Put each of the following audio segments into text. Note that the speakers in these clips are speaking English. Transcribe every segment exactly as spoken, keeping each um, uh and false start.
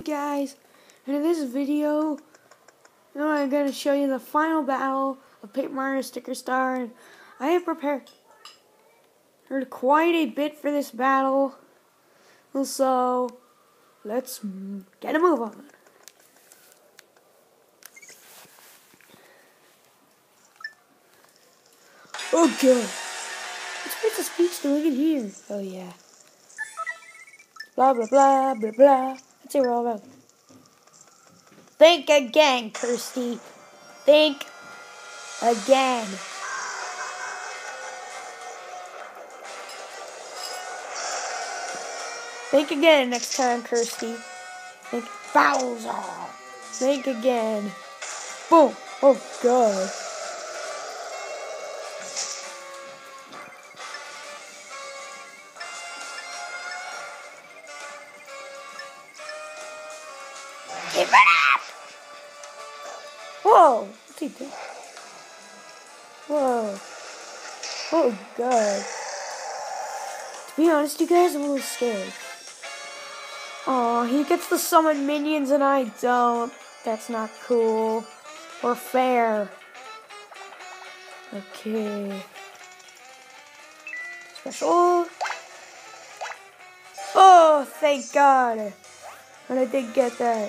guys, and in this video, you know, I'm going to show you the final battle of Paper Mario Sticker Star, and I have prepared quite a bit for this battle, so let's get a move on. Oh god, what's Princess Peach doing in here? Oh yeah. Blah blah blah blah blah. Let's see what we're all about. Think again, Kirsty. Think again. Think again next time, Kirsty. Think Bowser. Think again. Boom. Oh god. Keep it up! Whoa! What's he doing? Whoa. Oh god. To be honest, you guys, I'm a little scared. Aw, he gets to summon minions and I don't. That's not cool. Or fair. Okay. Special. Oh, thank god. And I did get that.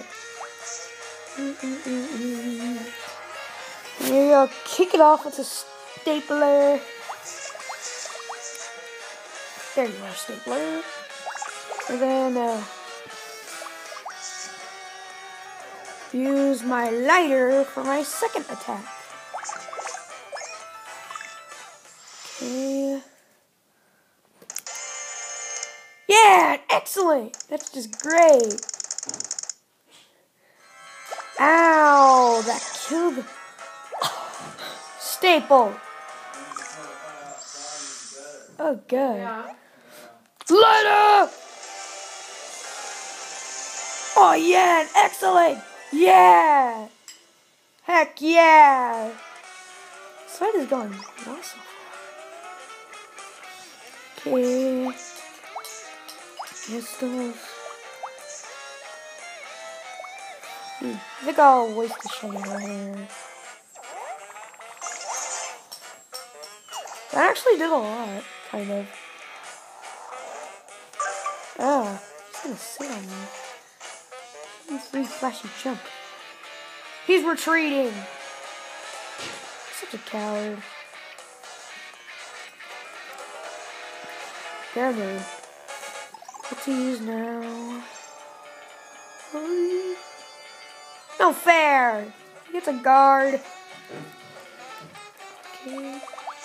Maybe I'll kick it off with a stapler. There you are, stapler. And then uh, use my lighter for my second attack. Okay. Yeah, excellent. That's just great. Ow, that killed. Staple. Oh, good. Yeah. Lighter! Oh, yeah, excellent. Yeah. Heck yeah. This fight is going awesome. Okay. Yes, those. Hmm. I think I'll waste the shiny right here. That actually did a lot, kind of. Ah, he's gonna sit on me. He's really flashy jump. He's retreating. Such a coward. Fair move. What's he use now? Um, no fair. He gets a guard. Okay.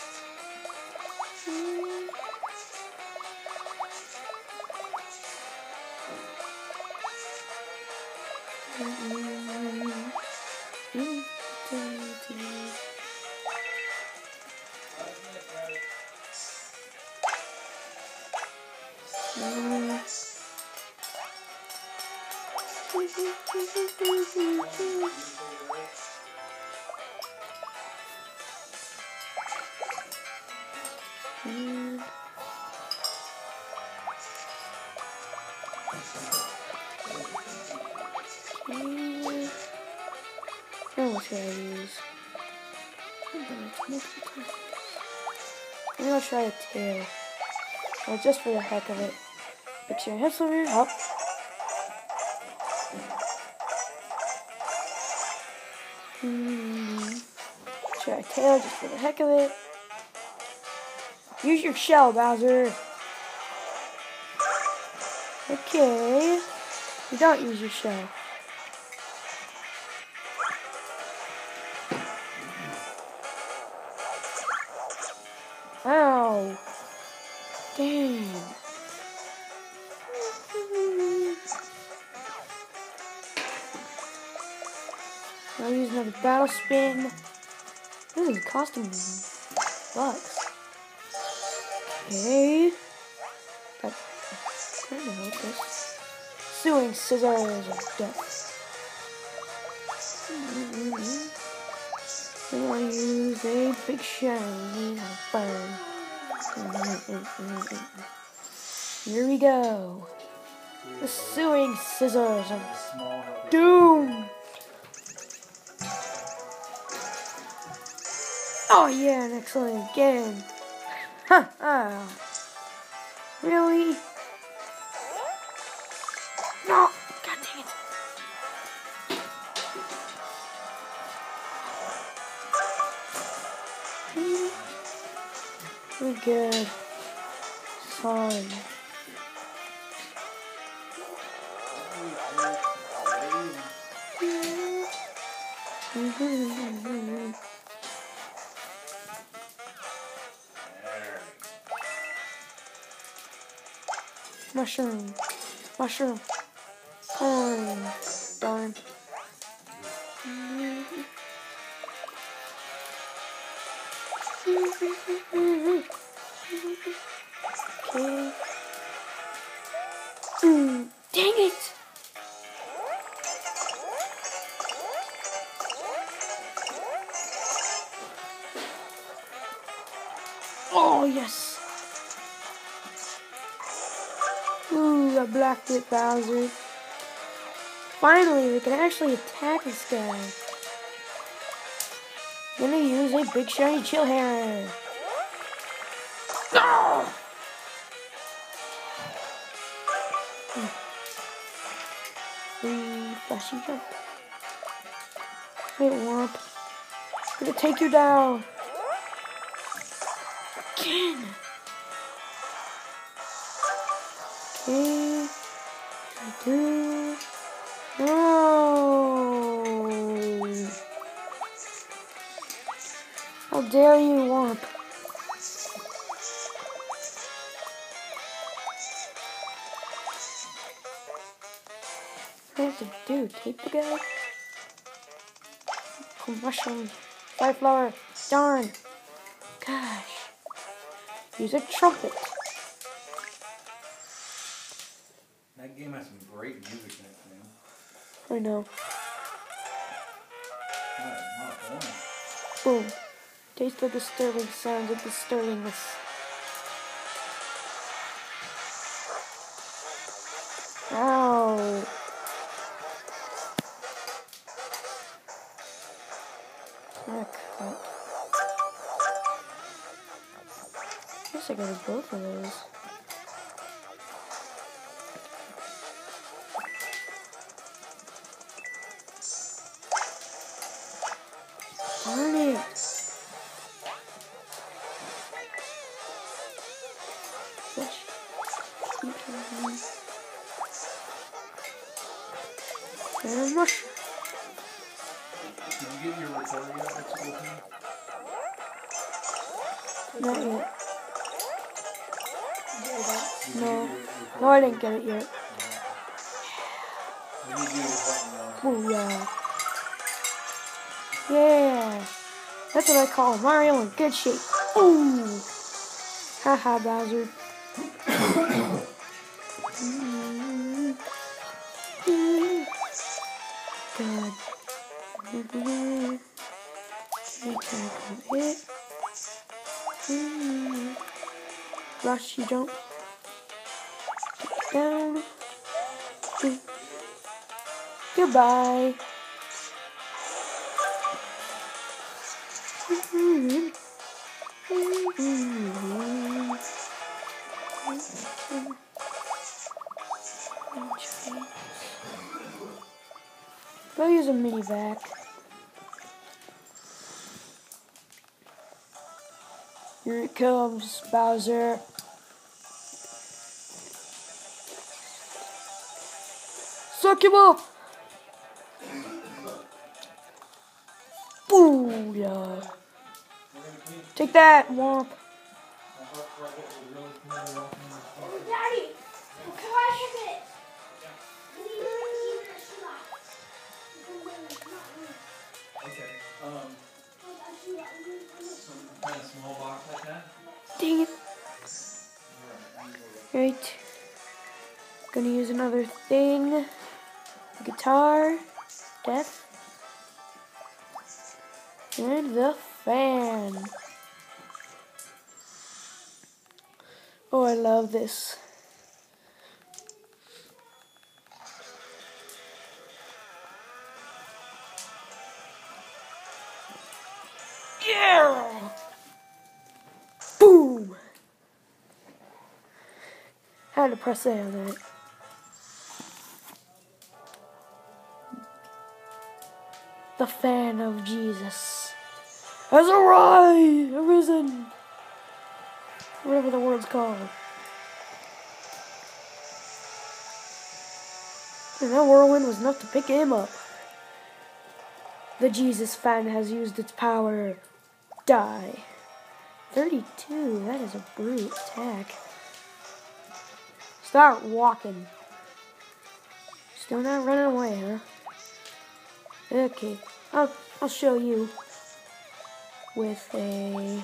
Oh, what should I use? Maybe I'll try a tail. Well, just for the heck of it. Fix your head over up. Hmm. Try a tail just for the heck of it. Use your shell, Bowser. Okay. You don't use your shell. Ow. Dang. I'll use another battle spin. This is costing me bucks. Okay. That kind of helped us. Suing scissors of death. Mm-hmm. I want to use a big shiny burn. Mm-hmm. Here we go. The sewing scissors of doom. Oh yeah, an excellent again. Ha ha. Really? No. God dang it. We're good. Fine. Mushroom. Mushroom. Corn. Darn. Okay. Mm, dang it! Oh, yes! Ooh, I blocked it, Bowser. Finally, we can actually attack this guy. I'm gonna use a big shiny chill hair. No! Three flashy jump. Wait, Womp. I'm gonna take you down. Again. Okay. I do. No. How dare you, Womp. What do I have to do? Take the guy? Oh, mushroom. Fire flower. Darn. Gosh. Use a trumpet. That game has some great music in it, man. I know. Not, not one. Boom. Taste the disturbing sounds of disturbingness. Ow. Heck. I guess I got both of those. Darn it. And a mushroom. Did you get your recorder yet at school team? Not yet. Did you No. get your recorder? No, I didn't get it yet. We need you to button now. Oh, yeah. Yeah. That's what I call Mario in good shape. Ooh. Haha, Bowser. God. It. Flashy jump. Down. Goodbye. Go use a mini vac. Here it comes, Bowser. Suck him up! Booyah! Take that, Womp. Daddy, why is it? Okay. Um, some kind of small box like that? Dang it. Right. Gonna use another thing. Guitar. Death. And the fan. Oh, I love this. to press A on it. The fan of Jesus has arrived, arisen. Whatever the word's called. And that whirlwind was enough to pick him up. The Jesus fan has used its power. Die. thirty-two, that is a brute attack. Start walking. Still not running away, huh? Okay, I'll, I'll show you with a...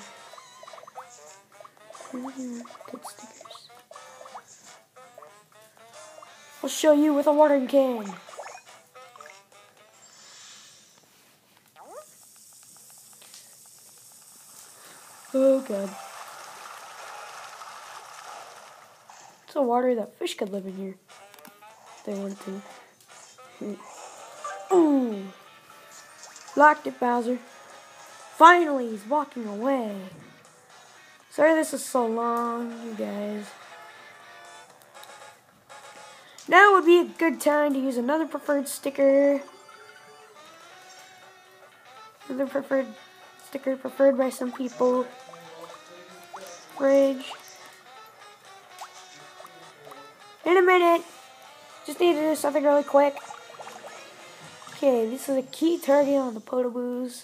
Good stickers. I'll show you with a watering can. Oh god. It's a water that fish could live in here. If they wanted to. Ooh. Locked it, Bowser. Finally, he's walking away. Sorry this is so long, you guys. Now would be a good time to use another preferred sticker. Another preferred sticker preferred by some people. Fridge. In a minute. Just need to do something really quick. Okay, this is a key target on the Podoboos.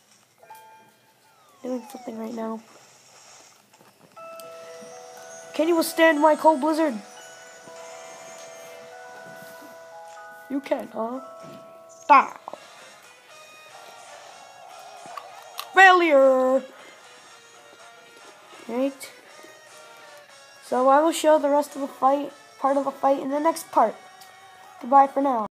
Doing something right now. Can you withstand my cold blizzard? You can, huh? Stop. Failure! Right. So I will show the rest of the fight, part of the fight, in the next part. Goodbye for now.